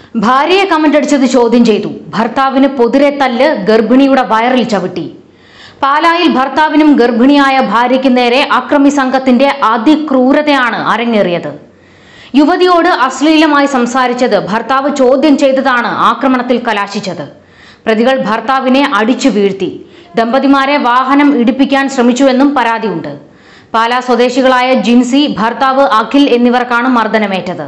ഭാര്യയെ കമന്റടിച്ചത് ചോദ്യം ചെയ്തു. ഭർത്താവിന് പൊതിരെ തല്ല്, ഗർഭിണിയുടെ വയറിൽ ചവിട്ടി. പാലായിൽ ഭർത്താവിനും ഗർഭിണിയായ ഭാര്യയ്ക്ക് നേരെ അക്രമി സംഘത്തിന്റെ അതിക്രൂരതയാണ് അരങ്ങേറിയത്. യുവതിയോട് അശ്ലീലമായി സംസാരിച്ചത് ഭർത്താവ് ചോദ്യം ചെയ്തതാണ് ആക്രമണത്തിൽ കലാശിച്ചത്. പ്രതികൾ ഭർത്താവിനെ അടിച്ചു വീഴ്ത്തി. ദമ്പതിമാരെ വാഹനം ഇടിപ്പിക്കാൻ ശ്രമിച്ചുവെന്നും പരാതിയുണ്ട്. പാലാ സ്വദേശികളായ ജിൻസി, ഭർത്താവ് അഖിൽ എന്നിവർക്കാണ് മർദ്ദനമേറ്റത്.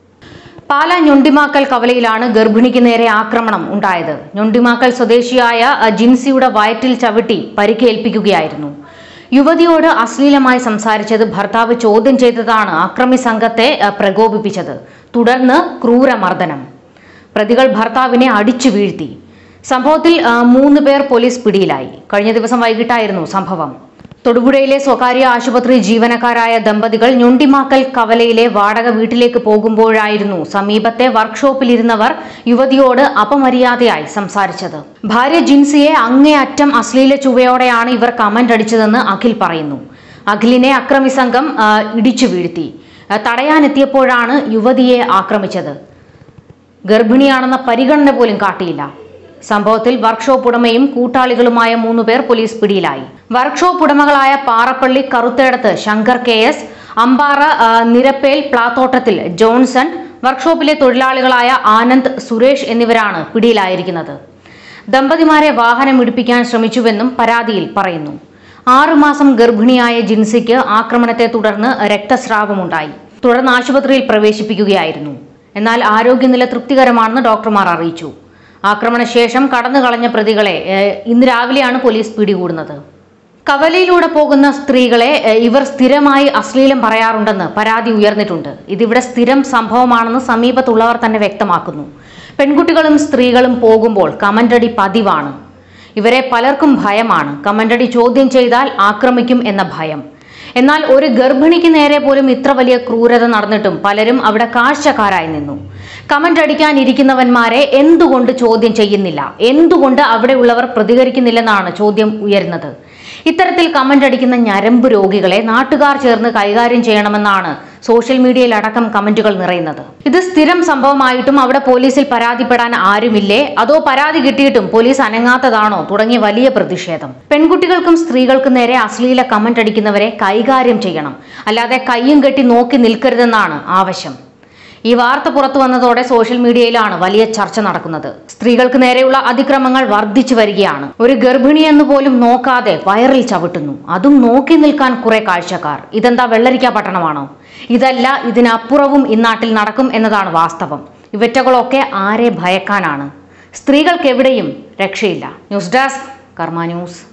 പാലാ ഞൊണ്ടിമാക്കൽ കവലയിലാണ് ഗർഭിണിക്ക് നേരെ ആക്രമണം ഉണ്ടായത്. ഞൊണ്ടിമാക്കൽ സ്വദേശിയായ ജിൻസിയുടെ വയറ്റിൽ ചവിട്ടി പരിക്കേൽപ്പിക്കുകയായിരുന്നു. യുവതിയോട് അശ്ലീലമായി സംസാരിച്ചത് ഭർത്താവ് ചോദ്യം ചെയ്തതാണ് അക്രമി സംഘത്തെ പ്രകോപിപ്പിച്ചത്. തുടർന്ന് ക്രൂരമർദ്ദനം. പ്രതികൾ ഭർത്താവിനെ അടിച്ചു വീഴ്ത്തി. സംഭവത്തിൽ 3 പേർ പോലീസ് പിടിയിലായി. കഴിഞ്ഞ ദിവസം വൈകിട്ടായിരുന്നു സംഭവം. തൊടുപുഴയിലെ സ്വകാര്യ ആശുപത്രി ജീവനക്കാരായ ദമ്പതികൾ ഞൊണ്ടിമാക്കൽ കവലയിലെ വാടക വീട്ടിലേക്ക് പോകുമ്പോഴായിരുന്നു സമീപത്തെ വർക്ക്ഷോപ്പിലിരുന്നവർ യുവതിയോട് അപമര്യാദയായി സംസാരിച്ചത്. ഭാര്യ ജിൻസിയെ അങ്ങേയറ്റം അശ്ലീല ചുവയോടെയാണ് ഇവർ കമന്റ് അടിച്ചതെന്ന് അഖിൽ പറയുന്നു. അഖിലിനെ അക്രമി സംഘം ഇടിച്ചു വീഴ്ത്തി. തടയാനെത്തിയപ്പോഴാണ് യുവതിയെ ആക്രമിച്ചത്. ഗർഭിണിയാണെന്ന പരിഗണന പോലും കാട്ടിയില്ല. സംഭവത്തിൽ വർക്ക്ഷോപ്പ് ഉടമയും കൂട്ടാളികളുമായ 3 പേർ പോലീസ് പിടിയിലായി. വർക്ക്ഷോപ്പ് ഉടമകളായ പാറപ്പള്ളി കറുത്തേടത്ത് ശങ്കർ KS, അമ്പാറ നിരപ്പേൽ പ്ലാത്തോട്ടത്തിൽ ജോൺസൺ, വർക്ക്ഷോപ്പിലെ തൊഴിലാളികളായ ആനന്ദ്, സുരേഷ് എന്നിവരാണ് പിടിയിലായിരിക്കുന്നത്. ദമ്പതിമാരെ വാഹനം ഇടിപ്പിക്കാൻ ശ്രമിച്ചുവെന്നും പരാതിയിൽ പറയുന്നു. 6 മാസം ഗർഭിണിയായ ജിൻസിക്ക് ആക്രമണത്തെ തുടർന്ന് രക്തസ്രാവമുണ്ടായി. തുടർന്ന് ആശുപത്രിയിൽ പ്രവേശിപ്പിക്കുകയായിരുന്നു. എന്നാൽ ആരോഗ്യനില തൃപ്തികരമാണെന്ന് ഡോക്ടർമാർ അറിയിച്ചു. ആക്രമണശേഷം കടന്നുകളഞ്ഞ പ്രതികളെ ഇന്ന് രാവിലെയാണ് പോലീസ് പിടികൂടുന്നത്. കവലയിലൂടെ പോകുന്ന സ്ത്രീകളെ ഇവർ സ്ഥിരമായി അശ്ലീലം പറയാറുണ്ടെന്ന് പരാതി ഉയർന്നിട്ടുണ്ട്. ഇതിവിടെ സ്ഥിരം സംഭവമാണെന്ന് സമീപത്തുള്ളവർ തന്നെ വ്യക്തമാക്കുന്നു. പെൺകുട്ടികളും സ്ത്രീകളും പോകുമ്പോൾ കമന്റടി പതിവാണ്. ഇവരെ പലർക്കും ഭയമാണ്. കമന്റടി ചോദ്യം ചെയ്താൽ ആക്രമിക്കും എന്ന ഭയം. എന്നാൽ ഒരു ഗർഭിണിക്ക് നേരെ പോലും ഇത്ര വലിയ ക്രൂരത നടന്നിട്ടും പലരും അവിടെ കാഴ്ചക്കാരായി നിന്നു. കമന്റ് അടിക്കാനിരിക്കുന്നവന്മാരെ എന്തുകൊണ്ട് ചോദ്യം ചെയ്യുന്നില്ല? എന്തുകൊണ്ട് അവിടെയുള്ളവർ പ്രതികരിക്കുന്നില്ലെന്നാണ് ചോദ്യം ഉയരുന്നത്. ഇത്തരത്തിൽ കമന്റ് അടിക്കുന്ന ഞരമ്പ് രോഗികളെ നാട്ടുകാർ ചേർന്ന് കൈകാര്യം ചെയ്യണമെന്നാണ് സോഷ്യൽ മീഡിയയിൽ അടക്കം കമന്റുകൾ നിറയുന്നത്. ഇത് സ്ഥിരം സംഭവമായിട്ടും അവിടെ പോലീസിൽ പരാതിപ്പെടാൻ ആരുമില്ലേ? അതോ പരാതി കിട്ടിയിട്ടും പോലീസ് അനങ്ങാത്തതാണോ? തുടങ്ങിയ വലിയ പ്രതിഷേധം. പെൺകുട്ടികൾക്കും സ്ത്രീകൾക്കും നേരെ അശ്ലീല കമന്റ് അടിക്കുന്നവരെ കൈകാര്യം ചെയ്യണം, അല്ലാതെ കയ്യും കെട്ടി നോക്കി നിൽക്കരുതെന്നാണ് ആവശ്യം. ഈ വാർത്ത പുറത്തു വന്നതോടെ സോഷ്യൽ മീഡിയയിലാണ് വലിയ ചർച്ച നടക്കുന്നത്. സ്ത്രീകൾക്ക് നേരെയുള്ള അതിക്രമങ്ങൾ വർദ്ധിച്ചു വരികയാണ്. ഒരു ഗർഭിണിയെന്ന് പോലും നോക്കാതെ വയറിൽ ചവിട്ടുന്നു. അതും നോക്കി നിൽക്കാൻ കുറെ കാഴ്ചക്കാർ. ഇതെന്താ വെള്ളരിക്ക പട്ടണമാണോ? ഇതല്ല, ഇതിനപ്പുറവും ഇന്നാട്ടിൽ നടക്കും എന്നതാണ് വാസ്തവം. ഇവറ്റകളൊക്കെ ആരെ ഭയക്കാനാണ്? സ്ത്രീകൾക്ക് എവിടെയും രക്ഷയില്ല. News desk Karma news.